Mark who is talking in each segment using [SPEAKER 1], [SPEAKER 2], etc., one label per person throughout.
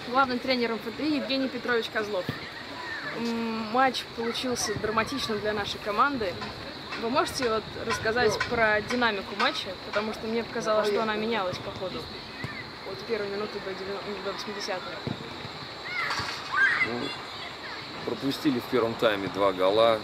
[SPEAKER 1] главным тренером ФТИ Евгений Петрович Козлов. Матч получился драматичным для нашей команды. Вы можете вот рассказать про динамику матча? Потому что мне показалось, что она менялась по ходу. От первой минуты до 80-й.
[SPEAKER 2] Ну, пропустили в первом тайме 2 гола.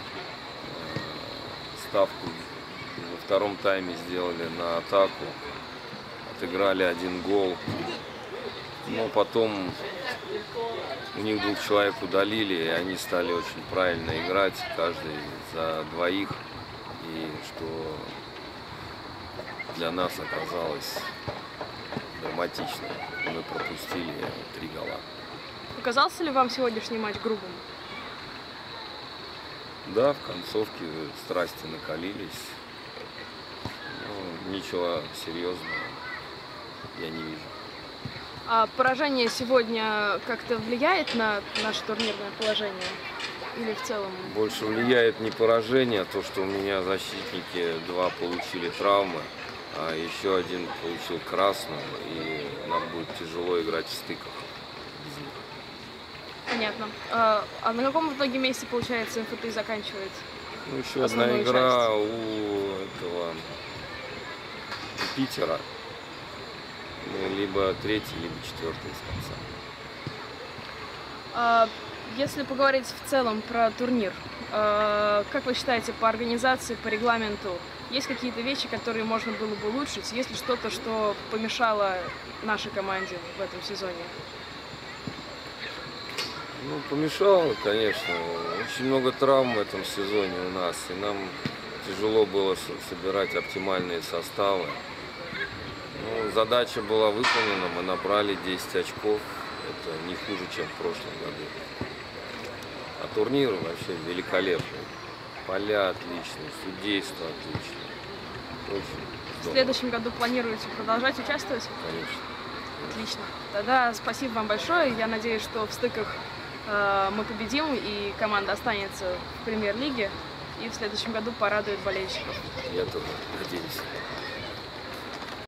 [SPEAKER 2] Ставку во втором тайме сделали на атаку. Отыграли 1 гол. Но потом у них 2 человек удалили, и они стали очень правильно играть, каждый за двоих. И что для нас оказалось драматично. Мы пропустили 3 гола.
[SPEAKER 1] Показался ли вам сегодняшний матч грубым?
[SPEAKER 2] Да, в концовке страсти накалились. Но ничего серьезного я не вижу.
[SPEAKER 1] А поражение сегодня как-то влияет на наше турнирное положение? Или в целом?
[SPEAKER 2] Больше влияет не поражение, а то, что у меня защитники 2 получили травмы, а еще 1 получил красную, и нам будет тяжело играть в стыках без них.
[SPEAKER 1] Понятно. А на каком в итоге месте, получается, МФТИ заканчивает?
[SPEAKER 2] Ну, еще одна игра у этого Питера. Ну, либо 3-й, либо 4-й из конца.
[SPEAKER 1] Если поговорить в целом про турнир, как вы считаете, по организации, по регламенту, есть какие-то вещи, которые можно было бы улучшить? Есть ли что-то, что помешало нашей команде в этом сезоне?
[SPEAKER 2] Ну, помешало, конечно. Очень много травм в этом сезоне у нас, и нам тяжело было собирать оптимальные составы. Ну, задача была выполнена, мы набрали 10 очков, это не хуже, чем в прошлом году. А турнир вообще великолепный. Поля отличные, судейство отличное. Очень здорово.
[SPEAKER 1] В следующем году планируете продолжать участвовать?
[SPEAKER 2] Конечно.
[SPEAKER 1] Отлично. Тогда спасибо вам большое. Я надеюсь, что в стыках мы победим, и команда останется в премьер-лиге, и в следующем году порадует болельщиков.
[SPEAKER 2] Я тоже надеюсь.